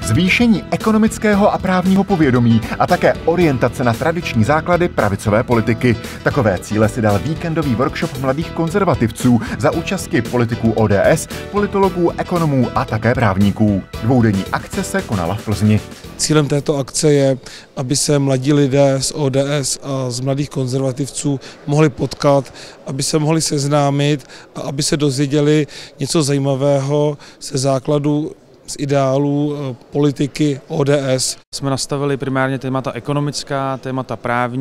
zvýšení ekonomického a právního povědomí a také orientace na tradiční základy pravicové politiky. Takové cíle si dal víkendový workshop mladých konzervativců za účasti politiků ODS, politologů, ekonomů a také právníků. Dvoudenní akce se konala v Plzni. Cílem této akce je, aby se mladí lidé z ODS a z mladých konzervativců mohli potkat, aby se mohli seznámit a aby se dozvěděli něco zajímavého ze základu, z ideálů politiky ODS. Jsme nastavili primárně témata ekonomická, témata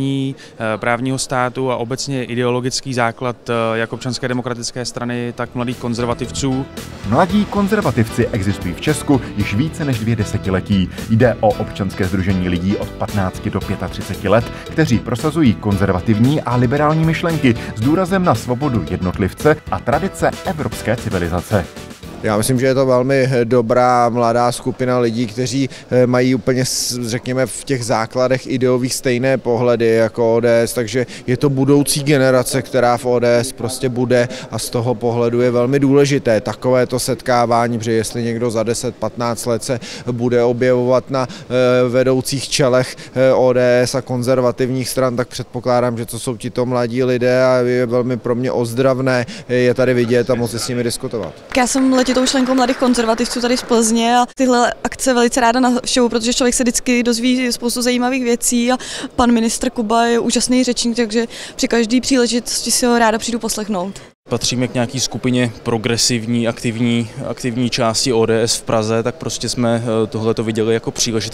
právního státu a obecně ideologický základ jak Občanské demokratické strany, tak mladých konzervativců. Mladí konzervativci existují v Česku již více než 2 desetiletí. Jde o občanské sdružení lidí od 15 do 35 let, kteří prosazují konzervativní a liberální myšlenky s důrazem na svobodu jednotlivce a tradice evropské civilizace. Já myslím, že je to velmi dobrá mladá skupina lidí, kteří mají úplně, řekněme, v těch základech ideových stejné pohledy jako ODS, takže je to budoucí generace, která v ODS prostě bude a z toho pohledu je velmi důležité takovéto setkávání, protože jestli někdo za 10-15 let se bude objevovat na vedoucích čelech ODS a konzervativních stran, tak předpokládám, že to jsou tito mladí lidé a je velmi pro mě ozdravné je tady vidět a moci s nimi diskutovat. Já jsem letitou členkou mladých konzervativců tady z Plzně a tyhle akce velice ráda navštěvuju, protože člověk se vždycky dozví spoustu zajímavých věcí a pan ministr Kuba je úžasný řečník, takže při každé příležitosti si ho ráda přijdu poslechnout. Patříme k nějaké skupině progresivní, aktivní části ODS v Praze, tak prostě jsme tohleto viděli jako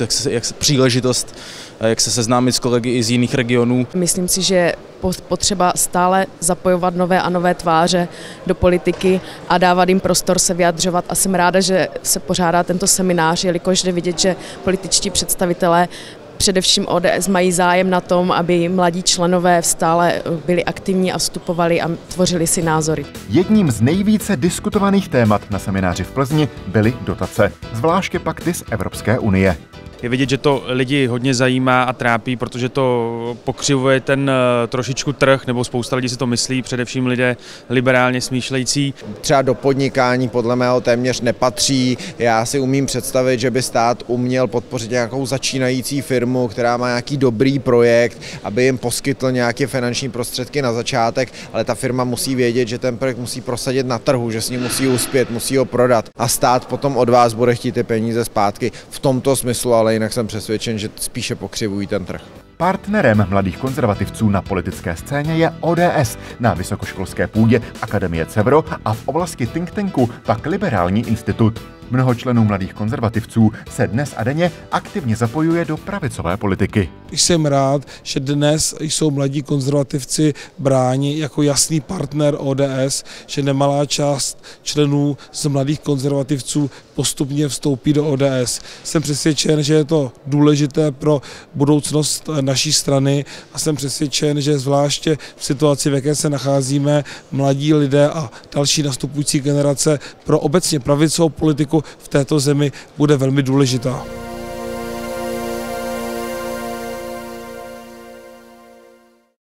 příležitost, jak se seznámit s kolegy i z jiných regionů. Myslím si, že potřeba stále zapojovat nové a nové tváře do politiky a dávat jim prostor se vyjadřovat. A jsem ráda, že se pořádá tento seminář, jelikož jde vidět, že političtí představitelé především ODS mají zájem na tom, aby mladí členové stále byli aktivní a vstupovali a tvořili si názory. Jedním z nejvíce diskutovaných témat na semináři v Plzni byly dotace, zvláště pakty z Evropské unie. Je vidět, že to lidi hodně zajímá a trápí, protože to pokřivuje ten trošičku trh, nebo spousta lidí si to myslí, především lidé liberálně smýšlející. Třeba do podnikání podle mého téměř nepatří. Já si umím představit, že by stát uměl podpořit nějakou začínající firmu, která má nějaký dobrý projekt, aby jim poskytl nějaké finanční prostředky na začátek, ale ta firma musí vědět, že ten projekt musí prosadit na trhu, že s ním musí uspět, musí ho prodat a stát potom od vás bude chtít ty peníze zpátky. V tomto smyslu, ale jinak jsem přesvědčen, že spíše pokřivují ten trh. Partnerem mladých konzervativců na politické scéně je ODS, na vysokoškolské půdě Akademie CEVRO a v oblasti think tanku pak Liberální institut. Mnoho členů mladých konzervativců se dnes a denně aktivně zapojuje do pravicové politiky. Jsem rád, že dnes jsou mladí konzervativci bráni jako jasný partner ODS, že nemalá část členů z mladých konzervativců postupně vstoupí do ODS. Jsem přesvědčen, že je to důležité pro budoucnost naší strany a jsem přesvědčen, že zvláště v situaci, v jaké se nacházíme, mladí lidé a další nastupující generace pro obecně pravicovou politiku v této zemi bude velmi důležitá.